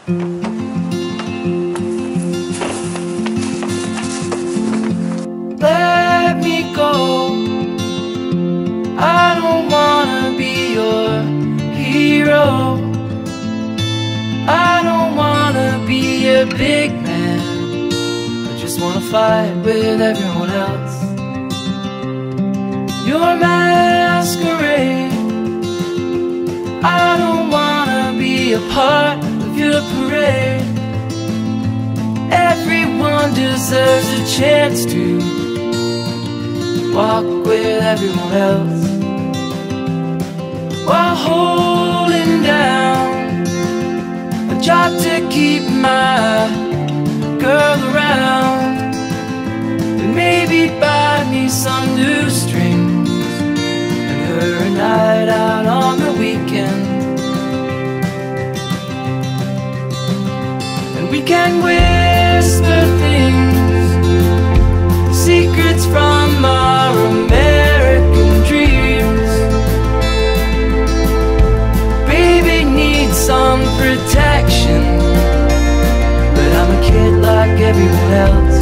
Let me go. I don't wanna be your hero. I don't wanna be a big man. I just wanna fight with everyone else. Your masquerade. I don't wanna be a part of your parade. Everyone deserves a chance to walk with everyone else, while holding down a job to keep my girl around, and maybe buy me some new strings and her a night out on the weekend. And we can whisper things, secrets from our American dreams. Baby needs some protection, but I'm a kid like everyone else.